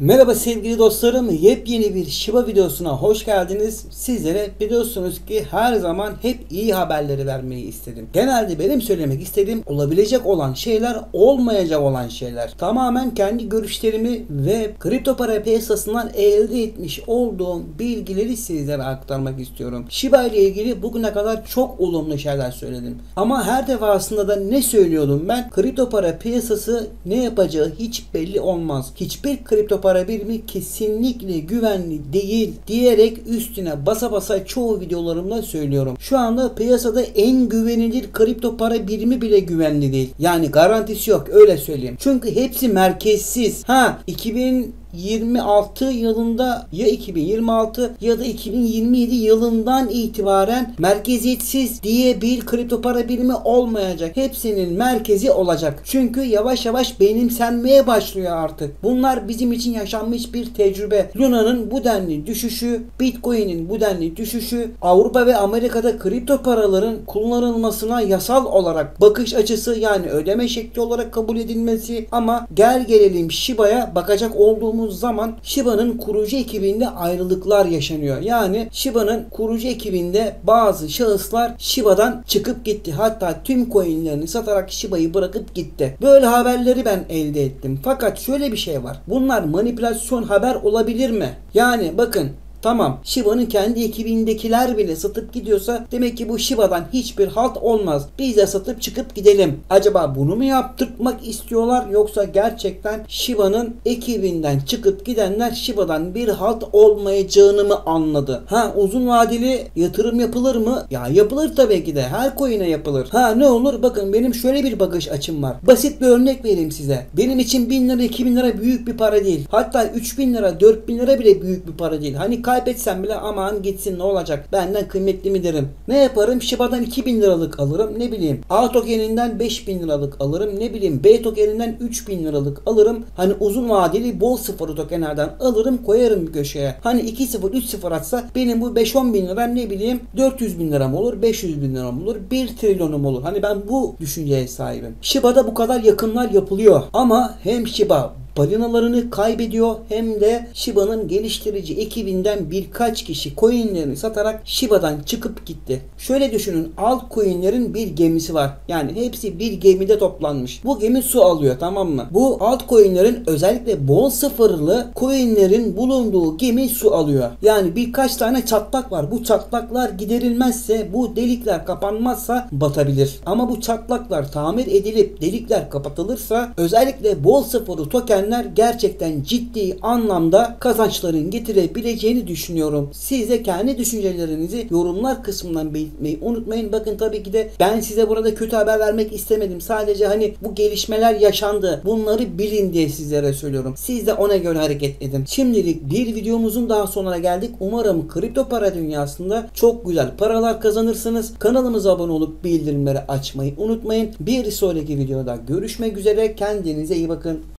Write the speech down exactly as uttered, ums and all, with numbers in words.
Merhaba sevgili dostlarım, yepyeni bir Shiba videosuna hoş geldiniz. Sizlere biliyorsunuz ki her zaman hep iyi haberleri vermeyi istedim. Genelde benim söylemek istediğim olabilecek olan şeyler, olmayacak olan şeyler. Tamamen kendi görüşlerimi ve kripto para piyasasından elde etmiş olduğum bilgileri sizlere aktarmak istiyorum. Shiba ile ilgili bugüne kadar çok olumlu şeyler söyledim. Ama her defasında da ne söylüyordum ben? Kripto para piyasası ne yapacağı hiç belli olmaz. Hiçbir kripto para birimi kesinlikle güvenli değil diyerek üstüne basa basa çoğu videolarımda söylüyorum. Şu anda piyasada en güvenilir kripto para birimi bile güvenli değil. Yani garantisi yok, öyle söyleyeyim. Çünkü hepsi merkezsiz. Ha iki bin yirmi altı yılında ya iki bin yirmi altı ya da iki bin yirmi yedi yılından itibaren merkeziyetsiz diye bir kripto para birimi olmayacak. Hepsinin merkezi olacak. Çünkü yavaş yavaş benimsenmeye başlıyor artık. Bunlar bizim için yaşanmış bir tecrübe. Luna'nın bu denli düşüşü, Bitcoin'in bu denli düşüşü, Avrupa ve Amerika'da kripto paraların kullanılmasına yasal olarak bakış açısı, yani ödeme şekli olarak kabul edilmesi, ama gel gelelim Shiba'ya bakacak olduğumuz zaman Shiba'nın kurucu ekibinde ayrılıklar yaşanıyor. Yani Shiba'nın kurucu ekibinde bazı şahıslar Shiba'dan çıkıp gitti. Hatta tüm coinlerini satarak Shiba'yı bırakıp gitti. Böyle haberleri ben elde ettim. Fakat şöyle bir şey var. Bunlar manipülasyon haber olabilir mi? Yani bakın, tamam, Shiba'nın kendi ekibindekiler bile satıp gidiyorsa demek ki bu Shiba'dan hiçbir halt olmaz. Biz de satıp çıkıp gidelim. Acaba bunu mu yaptırtmak istiyorlar, yoksa gerçekten Shiba'nın ekibinden çıkıp gidenler Shiba'dan bir halt olmayacağını mı anladı? Ha, uzun vadeli yatırım yapılır mı? Ya yapılır tabii ki de. Her coin'e yapılır. Ha, ne olur? Bakın, benim şöyle bir bakış açım var. Basit bir örnek vereyim size. Benim için bin lira iki bin lira büyük bir para değil. Hatta üç bin lira dört bin lira bile büyük bir para değil. Hani kaybetsem bile aman gitsin, ne olacak, benden kıymetli mi derim. Ne yaparım? Shiba'dan iki bin liralık alırım, ne bileyim. A tokeninden beş bin liralık alırım, ne bileyim. B tokeninden üç bin liralık alırım. Hani uzun vadeli bol sıfırı tokenlerden alırım, koyarım bir köşeye. Hani iki sıfır üç sıfır atsa benim bu beş on bin lira, ne bileyim, dört yüz bin liram olur, beş yüz bin liram olur, bir trilyonum olur. Hani ben bu düşünceye sahibim. Shiba'da bu kadar yakınlar yapılıyor. Ama hem Shiba balinalarını kaybediyor, hem de Shiba'nın geliştirici ekibinden birkaç kişi coinlerini satarak Shiba'dan çıkıp gitti. Şöyle düşünün, altcoinlerin bir gemisi var. Yani hepsi bir gemide toplanmış. Bu gemi su alıyor, tamam mı? Bu altcoinlerin, özellikle bol sıfırlı coinlerin bulunduğu gemi su alıyor. Yani birkaç tane çatlak var. Bu çatlaklar giderilmezse, bu delikler kapanmazsa batabilir. Ama bu çatlaklar tamir edilip delikler kapatılırsa, özellikle bol sıfırlı token gerçekten ciddi anlamda kazançların getirebileceğini düşünüyorum. Siz de kendi düşüncelerinizi yorumlar kısmından belirtmeyi unutmayın. Bakın, tabii ki de ben size burada kötü haber vermek istemedim. Sadece hani bu gelişmeler yaşandı, bunları bilin diye sizlere söylüyorum. Siz de ona göre hareket edin. Şimdilik bir videomuzun daha sonuna geldik. Umarım kripto para dünyasında çok güzel paralar kazanırsınız. Kanalımıza abone olup bildirimleri açmayı unutmayın. Bir sonraki videoda görüşmek üzere. Kendinize iyi bakın.